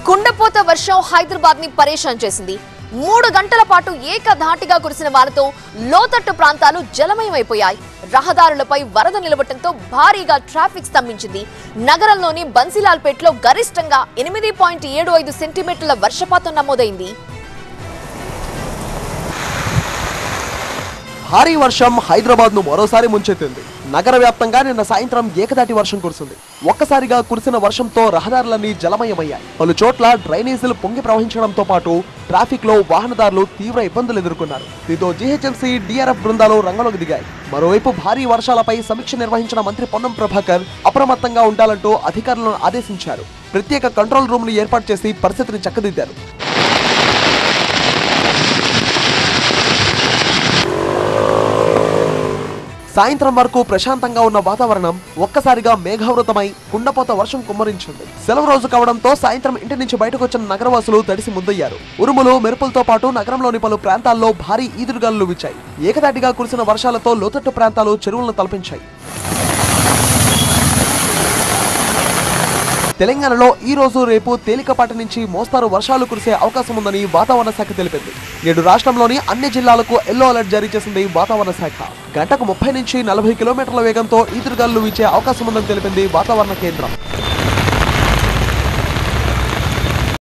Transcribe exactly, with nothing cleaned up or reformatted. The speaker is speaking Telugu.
కుండపోత వర్షం హైదరాబాద్ ని పరేషాన్ చేసింది. మూడు గంటల పాటు ఏకధాటిగా కురిసిన వానతో లోతట్టు ప్రాంతాలు జలమయమైపోయాయి. రహదారులపై వరద నిలవటంతో భారీగా ట్రాఫిక్ స్తంభించింది. నగరంలోని బన్సీలాల్పేటలో గరిష్టంగా ఎనిమిది పాయింట్ ఏడు ఐదు సెంటీమీటర్ల వర్షపాతం నమోదైంది. భారీ వర్షం హైదరాబాద్ ను మరోసారి ముంచెత్తింది. నగర వ్యాప్తంగా నిన్న సాయంత్రం ఏకదాటి వర్షం కురిసింది. ఒక్కసారిగా కురిసిన వర్షంతో రహదారులన్నీ జలమయమయ్యాయి. పలు చోట్ల డ్రైనేజీలు పొంగి ప్రవహించడంతో పాటు ట్రాఫిక్ లో వాహనదారులు తీవ్ర ఇబ్బందులు ఎదుర్కొన్నారు. దీంతో జీహెచ్ఎంసీ డీఆర్ఎఫ్ బృందాలు రంగంలోకి దిగాయి. మరోవైపు భారీ వర్షాలపై సమీక్ష నిర్వహించిన మంత్రి పొన్నం ప్రభాకర్ అప్రమత్తంగా ఉండాలంటూ అధికారులను ఆదేశించారు. ప్రత్యేక కంట్రోల్ రూమ్ ను ఏర్పాటు చేసి పరిస్థితిని చక్కదిద్దారు. సాయంత్రం వరకు ప్రశాంతంగా ఉన్న వాతావరణం ఒక్కసారిగా మేఘావృతమై కుండపోత వర్షం కుమ్మరించింది. సెలవు రోజు కావడంతో సాయంత్రం ఇంటి నుంచి బయటకు వచ్చిన నగరవాసులు తడిసి ముద్దయ్యారు. ఉరుములు మెరుపులతో పాటు నగరంలోని పలు ప్రాంతాల్లో భారీ ఈదురుగాలులు వీచాయి. ఏకదాటిగా కురిసిన వర్షాలతో లోతట్టు ప్రాంతాలు చెరువులను తలపించాయి. తెలంగాణలో ఈ రోజు రేపు తేలికపాటి నుంచి మోస్తారు వర్షాలు కురిసే అవకాశం ఉందని వాతావరణ శాఖ తెలిపింది. నేడు రాష్ట్రంలోని అన్ని జిల్లాలకు ఎల్లో అలర్ట్ జారీ చేసింది వాతావరణ శాఖ. గంటకు ముప్పై నుంచి నలభై కిలోమీటర్ల వేగంతో ఈదురుగాలులు వీచే అవకాశం ఉందని తెలిపింది వాతావరణ కేంద్రం.